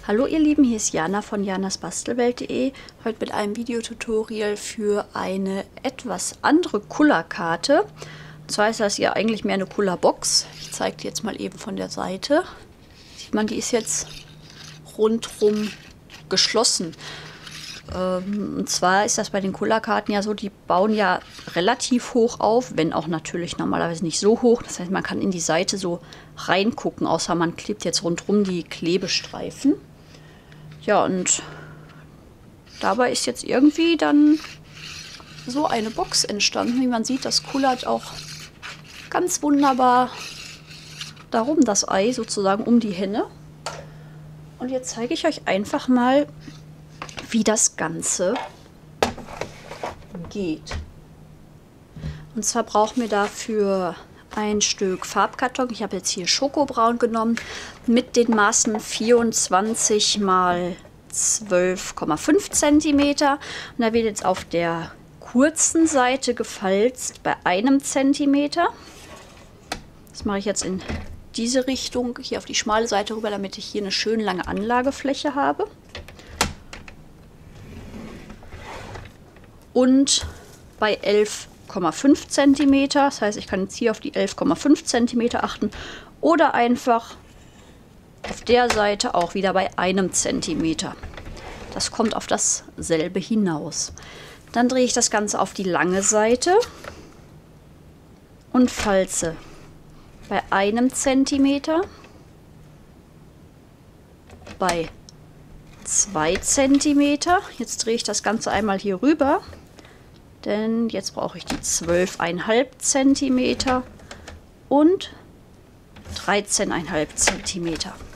Hallo ihr Lieben, hier ist Jana von janasbastelwelt.de. Heute mit einem Videotutorial für eine etwas andere Kullerkarte. Und zwar ist das ja eigentlich mehr eine Kullerbox. Ich zeige die jetzt mal eben von der Seite. Sieht man, die ist jetzt rundrum geschlossen. Und zwar ist das bei den Kullerkarten ja so, die bauen ja relativ hoch auf, wenn auch natürlich normalerweise nicht so hoch. Das heißt, man kann in die Seite so reingucken, außer man klebt jetzt rundrum die Klebestreifen. Ja, und dabei ist jetzt irgendwie dann so eine Box entstanden. Wie man sieht, das kullert auch ganz wunderbar darum, das Ei sozusagen um die Henne. Und jetzt zeige ich euch einfach mal, wie das Ganze geht. Und zwar brauchen wir dafür ein Stück Farbkarton. Ich habe jetzt hier Schokobraun genommen mit den Maßen 24 x 12,5 cm. Und da wird jetzt auf der kurzen Seite gefalzt bei 1 cm. Das mache ich jetzt in diese Richtung, hier auf die schmale Seite rüber, damit ich hier eine schön lange Anlagefläche habe. Und bei 11,5 cm, das heißt, ich kann jetzt hier auf die 11,5 cm achten oder einfach auf der Seite auch wieder bei 1 cm. Das kommt auf dasselbe hinaus. Dann drehe ich das Ganze auf die lange Seite und falze bei 1 cm, bei 2 cm. Jetzt drehe ich das Ganze einmal hier rüber. Denn jetzt brauche ich die 12,5 cm und 13,5 cm.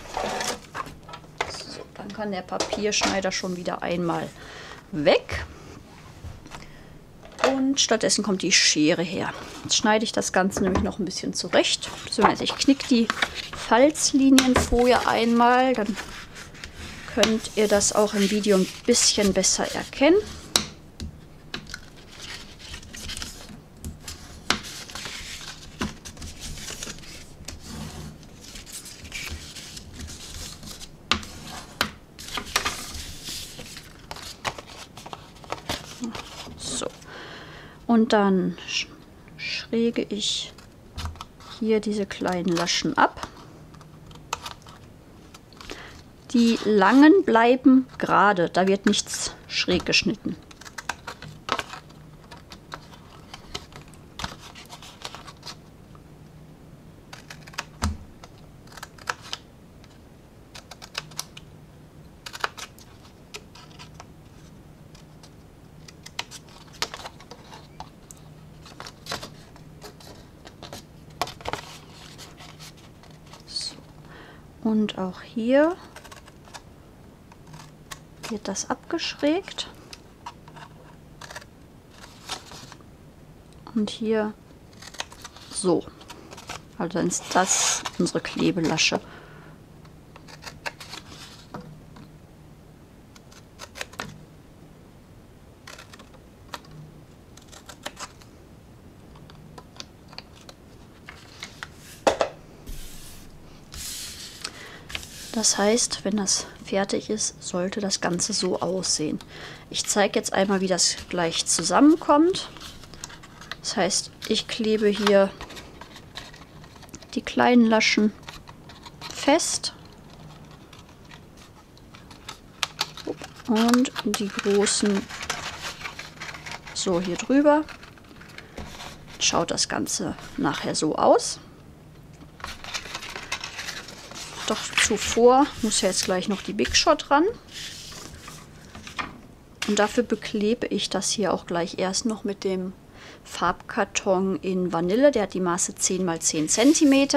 So, dann kann der Papierschneider schon wieder einmal weg. Und stattdessen kommt die Schere her. Jetzt schneide ich das Ganze nämlich noch ein bisschen zurecht. Ich knicke die Falzlinienfolie einmal, dann könnt ihr das auch im Video ein bisschen besser erkennen. So. Und dann schräge ich hier diese kleinen Laschen ab. Die langen bleiben gerade, da wird nichts schräg geschnitten. So. Und auch hier wird das abgeschrägt und hier so. Also dann ist das unsere Klebelasche. Das heißt, wenn das fertig ist, sollte das Ganze so aussehen. Ich zeige jetzt einmal, wie das gleich zusammenkommt. Das heißt, ich klebe hier die kleinen Laschen fest und die großen so hier drüber. Schaut das Ganze nachher so aus. Doch zuvor muss ja jetzt gleich noch die Big Shot ran. Und dafür beklebe ich das hier auch gleich erst noch mit dem Farbkarton in Vanille. Der hat die Maße 10 x 10 cm.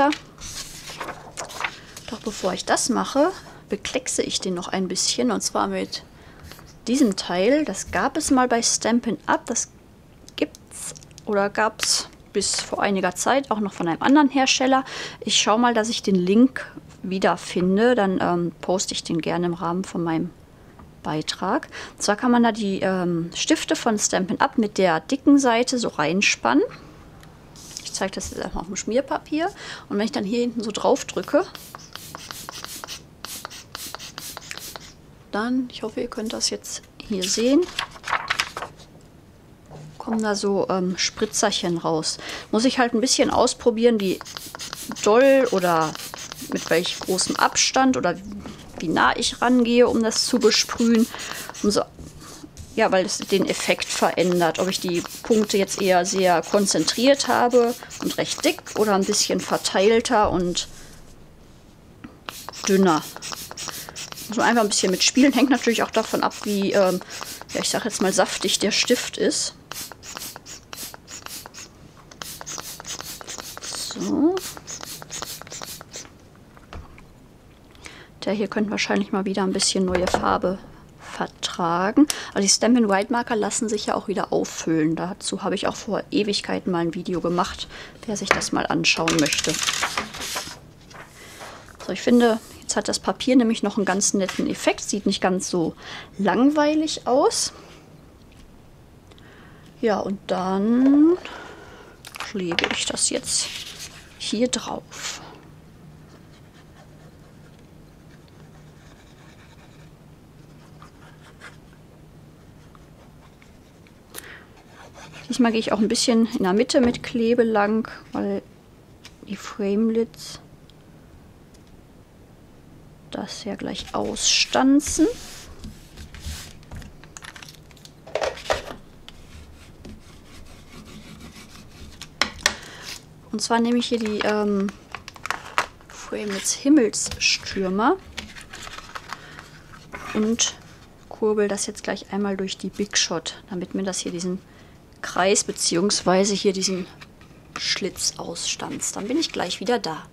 Doch bevor ich das mache, bekleckse ich den noch ein bisschen. Und zwar mit diesem Teil. Das gab es mal bei Stampin' Up. Das gibt's oder gab es bis vor einiger Zeit auch noch von einem anderen Hersteller. Ich schaue mal, dass ich den Link wiederfinde, dann poste ich den gerne im Rahmen von meinem Beitrag. Und zwar kann man da die Stifte von Stampin' Up mit der dicken Seite so reinspannen. Ich zeige das jetzt einfach auf dem Schmierpapier. Und wenn ich dann hier hinten so drauf drücke, dann, ich hoffe, ihr könnt das jetzt hier sehen, kommen da so Spritzerchen raus. Muss ich halt ein bisschen ausprobieren, wie doll oder mit welch großem Abstand oder wie nah ich rangehe, um das zu besprühen. Ja, weil es den Effekt verändert. Ob ich die Punkte jetzt eher sehr konzentriert habe und recht dick oder ein bisschen verteilter und dünner. Muss man einfach ein bisschen mitspielen. Hängt natürlich auch davon ab, wie, ja, ich sage jetzt mal, saftig der Stift ist. So. Der hier könnte wahrscheinlich mal wieder ein bisschen neue Farbe vertragen. Also die Stampin' White Marker lassen sich ja auch wieder auffüllen. Dazu habe ich auch vor Ewigkeiten mal ein Video gemacht, wer sich das mal anschauen möchte. So, ich finde, jetzt hat das Papier nämlich noch einen ganz netten Effekt. Sieht nicht ganz so langweilig aus. Ja, und dann klebe ich das jetzt hier drauf. Diesmal gehe ich auch ein bisschen in der Mitte mit Klebe lang, weil die Framelits das ja gleich ausstanzen. Und zwar nehme ich hier die Framelits Himmelsstürmer und kurbel das jetzt gleich einmal durch die Big Shot, damit mir das hier diesen Kreis bzw. hier diesen Schlitz ausstanzt. Dann bin ich gleich wieder da.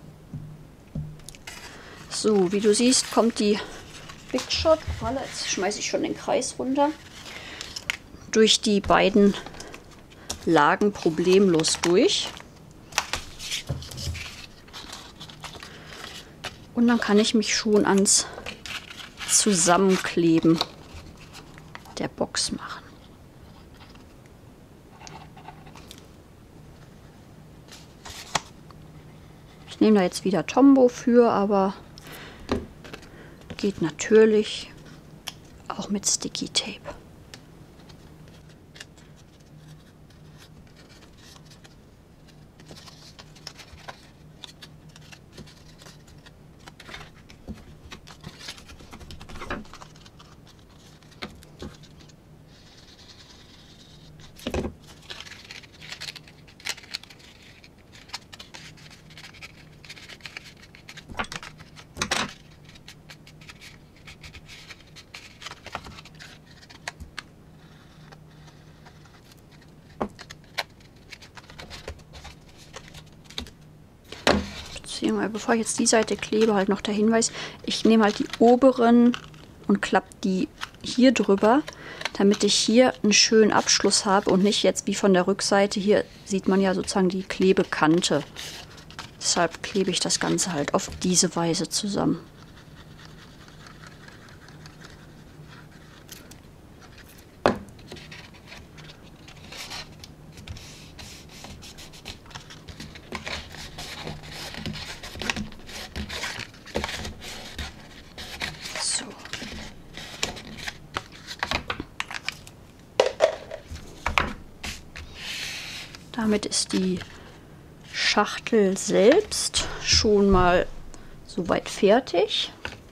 So, wie du siehst, kommt die Big Shot, jetzt schmeiße ich schon den Kreis runter, durch die beiden Lagen problemlos durch. Und dann kann ich mich schon ans Zusammenkleben der Box machen. Ich nehme da jetzt wieder Tombow für, aber geht natürlich auch mit Sticky Tape. Bevor ich jetzt die Seite klebe, halt noch der Hinweis, ich nehme halt die oberen und klappe die hier drüber, damit ich hier einen schönen Abschluss habe und nicht jetzt wie von der Rückseite. Hier sieht man ja sozusagen die Klebekante. Deshalb klebe ich das Ganze halt auf diese Weise zusammen. Damit ist die Schachtel selbst schon mal soweit fertig.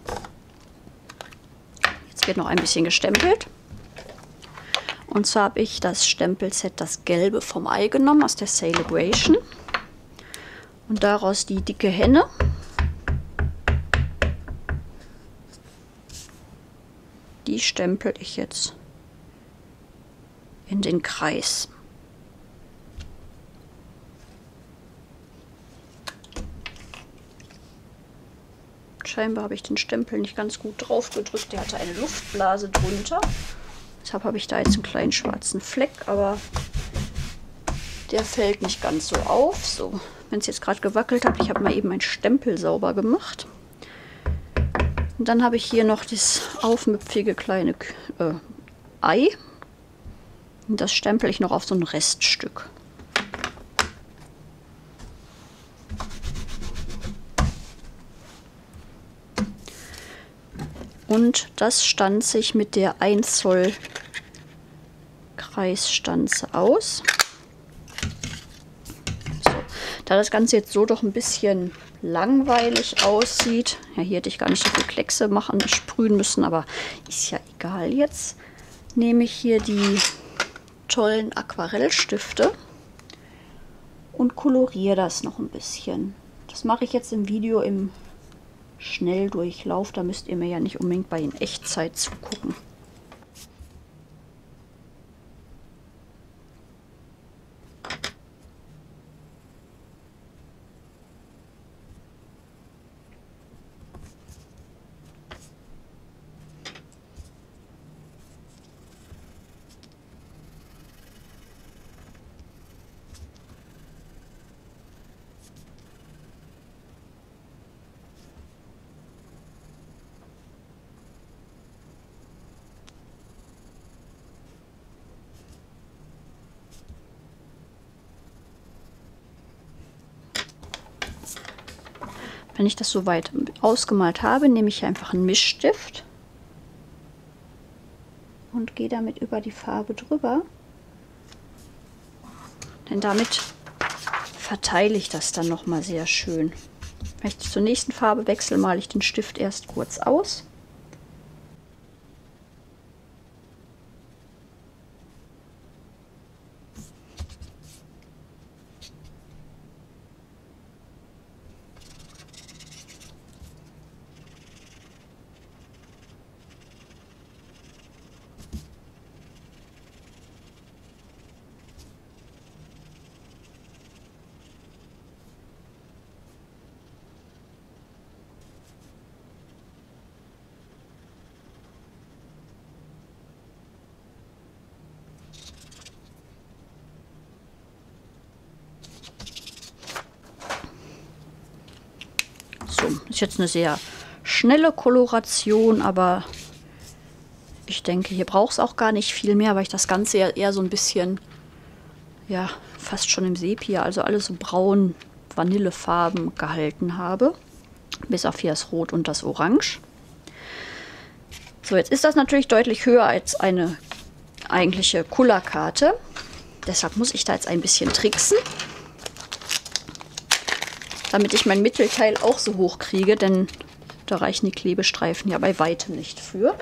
Jetzt wird noch ein bisschen gestempelt. Und zwar habe ich das Stempelset, das gelbe vom Ei genommen, aus der Celebration. Und daraus die dicke Henne. Die stempel ich jetzt in den Kreis. Scheinbar habe ich den Stempel nicht ganz gut drauf gedrückt. Der hatte eine Luftblase drunter. Deshalb habe ich da jetzt einen kleinen schwarzen Fleck, aber der fällt nicht ganz so auf. So, wenn es jetzt gerade gewackelt hat, ich habe mal eben meinen Stempel sauber gemacht. Und dann habe ich hier noch das aufmüpfige kleine Ei. Und das stempel ich noch auf so ein Reststück. Und das stanze ich mit der 1 Zoll Kreisstanze aus. So. Da das Ganze jetzt so doch ein bisschen langweilig aussieht, ja, hier hätte ich gar nicht so viel Kleckse sprühen müssen, aber ist ja egal jetzt, nehme ich hier die tollen Aquarellstifte und koloriere das noch ein bisschen. Das mache ich jetzt im Video im Schnelldurchlauf, da müsst ihr mir ja nicht unbedingt bei in Echtzeit zugucken. Wenn ich das soweit ausgemalt habe, nehme ich einfach einen Mischstift und gehe damit über die Farbe drüber. Denn damit verteile ich das dann nochmal sehr schön. Wenn ich zur nächsten Farbe wechsle, male ich den Stift erst kurz aus. So, ist jetzt eine sehr schnelle Koloration, aber ich denke, hier braucht es auch gar nicht viel mehr, weil ich das Ganze ja eher so ein bisschen, ja, fast schon im Sepia, also alles so braun Vanillefarben gehalten habe. Bis auf hier das Rot und das Orange. So, jetzt ist das natürlich deutlich höher als eine eigentliche Kullerkarte. Deshalb muss ich da jetzt ein bisschen tricksen, damit ich mein Mittelteil auch so hoch kriege, denn da reichen die Klebestreifen ja bei weitem nicht für.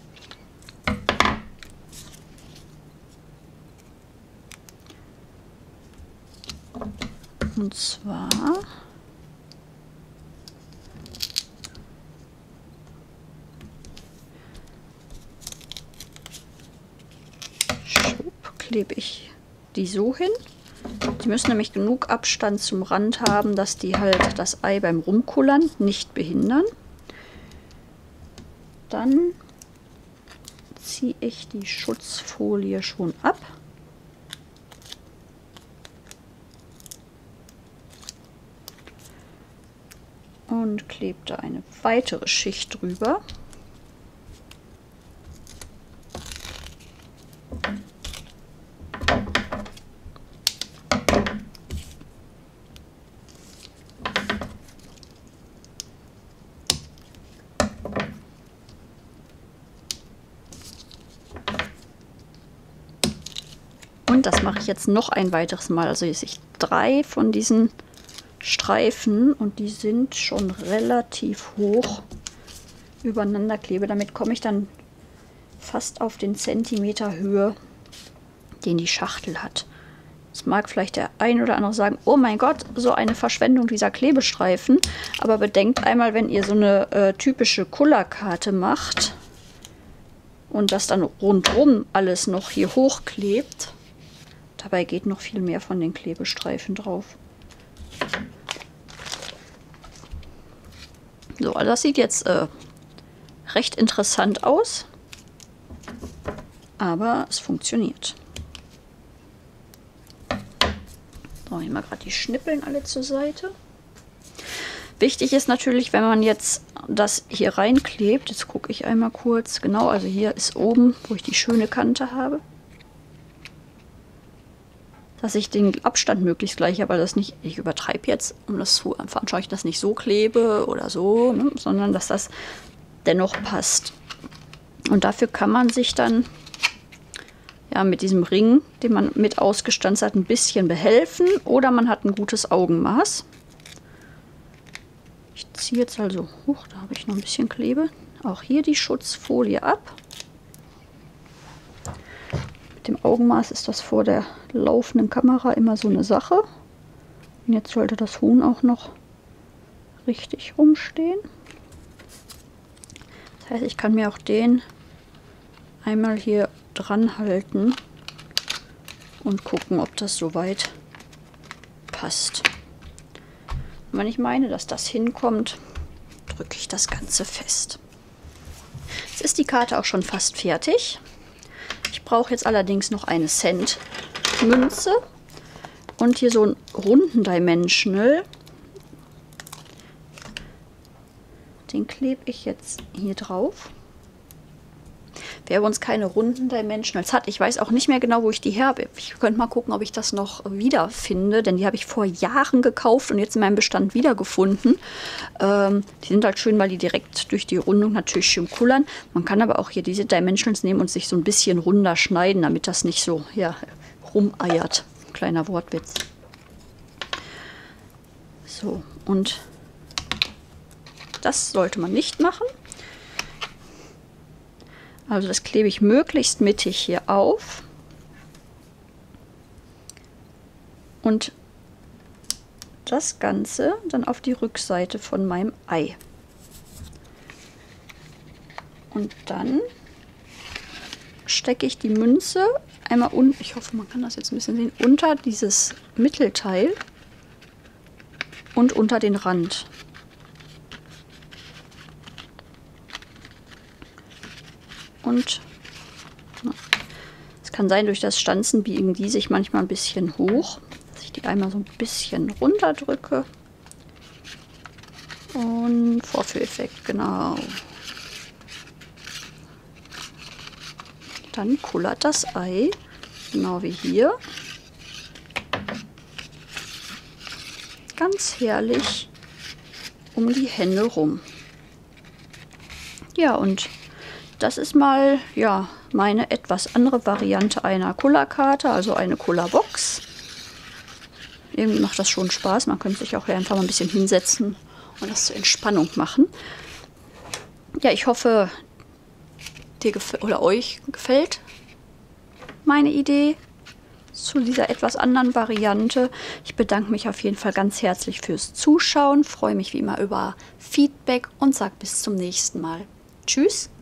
Und zwar klebe ich die so hin. Die müssen nämlich genug Abstand zum Rand haben, dass die halt das Ei beim Rumkullern nicht behindern. Dann ziehe ich die Schutzfolie schon ab. Und klebe da eine weitere Schicht drüber. Und das mache ich jetzt noch ein weiteres Mal. Also hier sehe ich 3 von diesen Streifen und die sind schon relativ hoch übereinander klebe. Damit komme ich dann fast auf den Zentimeter Höhe, den die Schachtel hat. Es mag vielleicht der ein oder andere sagen, oh mein Gott, so eine Verschwendung dieser Klebestreifen. Aber bedenkt einmal, wenn ihr so eine typische Kullerkarte macht und das dann rundherum alles noch hier hochklebt, dabei geht noch viel mehr von den Klebestreifen drauf. So, also das sieht jetzt recht interessant aus, aber es funktioniert. So, ich mal gerade die Schnippeln alle zur Seite. Wichtig ist natürlich, wenn man jetzt das hier reinklebt, jetzt gucke ich einmal kurz, genau, also hier ist oben, wo ich die schöne Kante habe, dass ich den Abstand möglichst gleich habe, also das nicht, ich übertreibe jetzt, um das zu veranschaulichen, das nicht so klebe oder so, ne, sondern dass das dennoch passt. Und dafür kann man sich dann ja mit diesem Ring, den man mit ausgestanzt hat, ein bisschen behelfen. Oder man hat ein gutes Augenmaß. Ich ziehe jetzt also, da habe ich noch ein bisschen Klebe, auch hier die Schutzfolie ab. Mit dem Augenmaß ist das vor der laufenden Kamera immer so eine Sache. Und jetzt sollte das Huhn auch noch richtig rumstehen. Das heißt, ich kann mir auch den einmal hier dran halten und gucken, ob das soweit passt. Und wenn ich meine, dass das hinkommt, drücke ich das Ganze fest. Jetzt ist die Karte auch schon fast fertig. Ich brauche jetzt allerdings noch eine Cent-Münze und hier so einen runden Dimensional. Den klebe ich jetzt hier drauf. Wer bei uns keine runden Dimensionals hat, ich weiß auch nicht mehr genau, wo ich die her habe. Ich könnte mal gucken, ob ich das noch wiederfinde, denn die habe ich vor Jahren gekauft und jetzt in meinem Bestand wiedergefunden. Die sind halt schön, weil die direkt durch die Rundung natürlich schön kullern. Man kann aber auch hier diese Dimensionals nehmen und sich so ein bisschen runder schneiden, damit das nicht so ja, rumeiert. Kleiner Wortwitz. So, und das sollte man nicht machen. Also das klebe ich möglichst mittig hier auf. Und das Ganze dann auf die Rückseite von meinem Ei. Und dann stecke ich die Münze einmal unten, ich hoffe, man kann das jetzt ein bisschen sehen, unter dieses Mittelteil und unter den Rand. Und es kann sein, durch das Stanzen biegen die sich manchmal ein bisschen hoch, dass ich die einmal so ein bisschen runter drücke. Und Vorführeffekt, genau. Dann kullert das Ei, genau wie hier, ganz herrlich um die Hände rum. Ja, und das ist mal ja meine etwas andere Variante einer Kullerkarte, also eine Kullerbox. Irgendwie macht das schon Spaß. Man könnte sich auch einfach mal ein bisschen hinsetzen und das zur Entspannung machen. Ja, ich hoffe, dir oder euch gefällt meine Idee zu dieser etwas anderen Variante. Ich bedanke mich auf jeden Fall ganz herzlich fürs Zuschauen, freue mich wie immer über Feedback und sage bis zum nächsten Mal. Tschüss!